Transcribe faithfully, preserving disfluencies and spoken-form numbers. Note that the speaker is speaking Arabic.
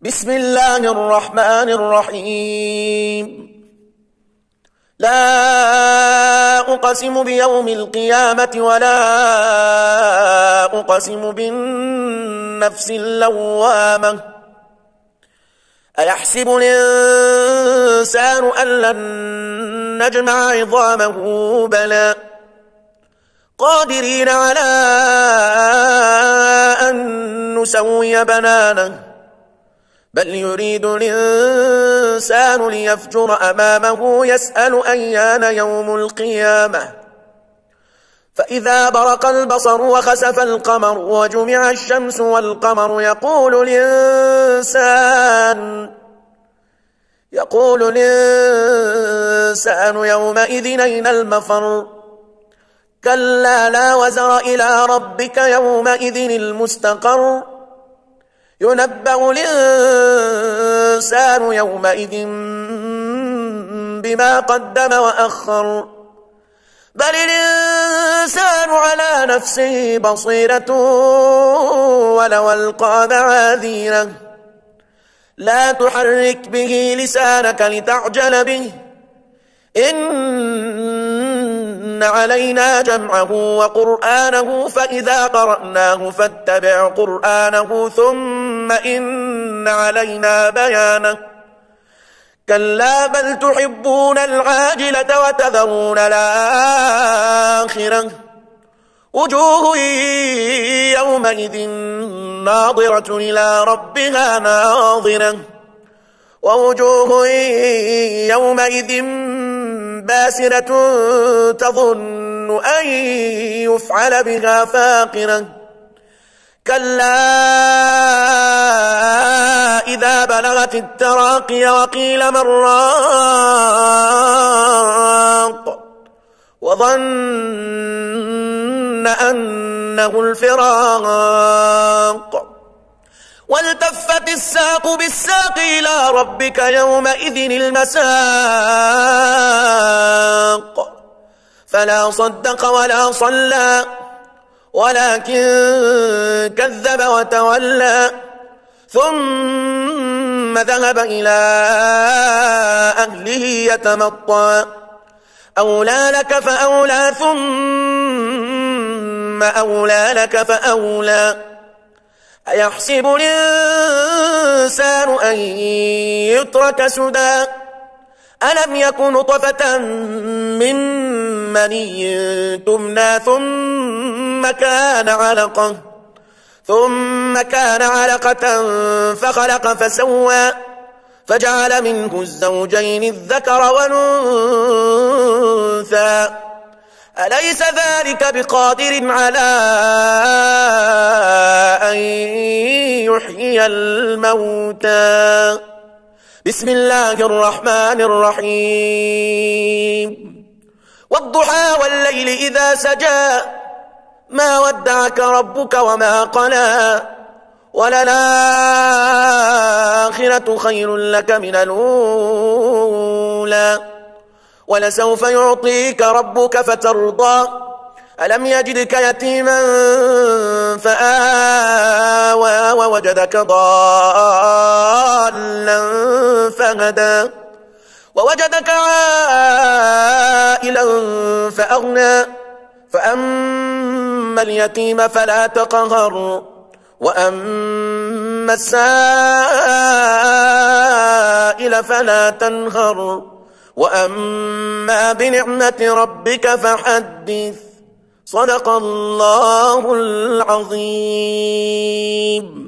بسم الله الرحمن الرحيم لا أقسم بيوم القيامة ولا أقسم بالنفس اللوامة أيحسب الإنسان أن لن نجمع عظامه بلى قادرين على أن نسوي بنانه بل يريد الإنسان ليفجر أمامه يسأل أيان يوم القيامة فإذا برق البصر وخسف القمر وجمع الشمس والقمر يقول الإنسان يقول الإنسان يومئذ أين المفر كلا لا وزر إلى ربك يومئذ المستقر ينبأ الإنسان يومئذ بما قدم وأخر بل الإنسان على نفسه بصيرة ولو ألقى معاذيره لا تحرك به لسانك لتعجل به إن علينا جمعه وقرآنه فإذا قرأناه فاتبع قرآنه ثم إن علينا بيانه كلا بل تحبون العاجلة وتذرون الآخرة وجوه يومئذ ناظرة إلى ربها ناظرة ووجوه يومئذ باسرة تظن أن يفعل بها فاقرة كلا إذا بلغت التراقي وقيل من راق وظن أنه الفراق والتفت الساق بالساق إلى ربك يومئذ المساق فلا صدق ولا صلى ولكن كذب وتولى ثم ذهب إلى أهله يتمطى أولى لك فأولى ثم أولى لك فأولى أيحسب الإنسان أن يترك سدى ألم يكن نطفة من مني تمنى ثم كان علقة ثم كان علقة فخلق فسوى فجعل منه الزوجين الذكر والأنثى أليس ذلك بقادر على أن يحيي الموتى بسم الله الرحمن الرحيم والضحى والليل إذا سجى ما ودعك ربك وما قلى وللآخرة خير لك من الأولى ولسوف يعطيك ربك فترضى ألم يجدك يتيما فآوى ووجدك ضالا فهدى ووجدك عائلا فأغنى فأما اليتيم فلا تقهر وأما السائل فلا تنهر وأما بنعمة ربك فحدث صدق الله العظيم.